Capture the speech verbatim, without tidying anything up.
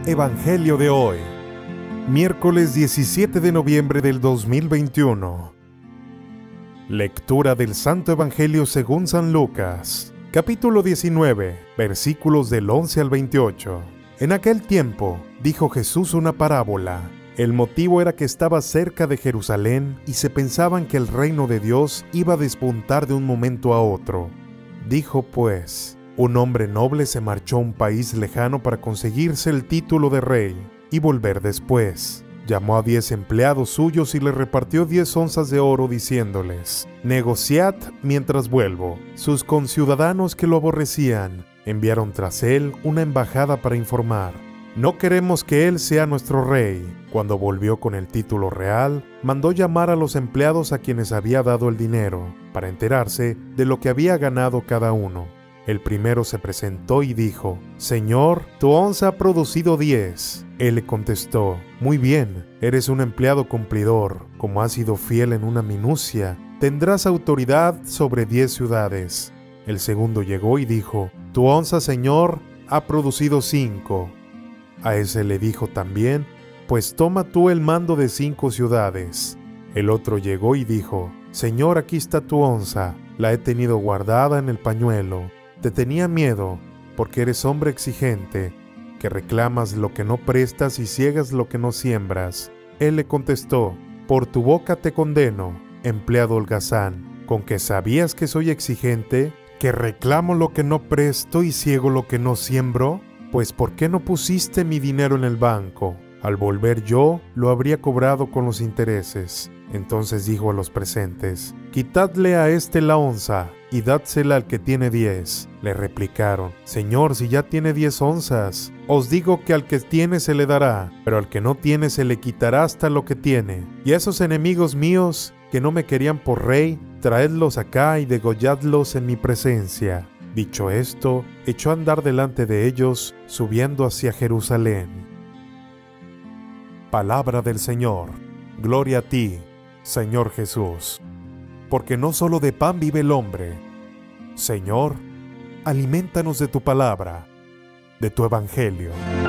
Evangelio de hoy, miércoles diecisiete de noviembre del dos mil veintiuno. Lectura del Santo Evangelio según San Lucas, capítulo diecinueve, versículos del once al veintiocho. En aquel tiempo, dijo Jesús una parábola. El motivo era que estaba cerca de Jerusalén y se pensaban que el reino de Dios iba a despuntar de un momento a otro. Dijo pues: un hombre noble se marchó a un país lejano para conseguirse el título de rey y volver después. Llamó a diez empleados suyos y les repartió diez onzas de oro, diciéndoles: negociad mientras vuelvo. Sus conciudadanos que lo aborrecían enviaron tras él una embajada para informar: no queremos que él sea nuestro rey. Cuando volvió con el título real, mandó llamar a los empleados a quienes había dado el dinero, para enterarse de lo que había ganado cada uno. El primero se presentó y dijo: Señor, tu onza ha producido diez. Él le contestó: muy bien, eres un empleado cumplidor. Como has sido fiel en una minucia, tendrás autoridad sobre diez ciudades. El segundo llegó y dijo: tu onza, Señor, ha producido cinco. A ese le dijo también: pues toma tú el mando de cinco ciudades. El otro llegó y dijo: Señor, aquí está tu onza, la he tenido guardada en el pañuelo. Te tenía miedo, porque eres hombre exigente, que reclamas lo que no prestas y ciegas lo que no siembras. Él le contestó: por tu boca te condeno, empleado holgazán, con que sabías que soy exigente, que reclamo lo que no presto y ciego lo que no siembro. Pues ¿por qué no pusiste mi dinero en el banco? Al volver yo, lo habría cobrado con los intereses. Entonces dijo a los presentes: quitadle a éste la onza y dádsela al que tiene diez. Le replicaron: Señor, si ya tiene diez onzas, os digo que al que tiene se le dará, pero al que no tiene se le quitará hasta lo que tiene. Y a esos enemigos míos, que no me querían por rey, traedlos acá y degolladlos en mi presencia. Dicho esto, echó a andar delante de ellos, subiendo hacia Jerusalén. Palabra del Señor. Gloria a ti, Señor Jesús. Porque no solo de pan vive el hombre. Señor, alimentanos de tu palabra, de tu evangelio.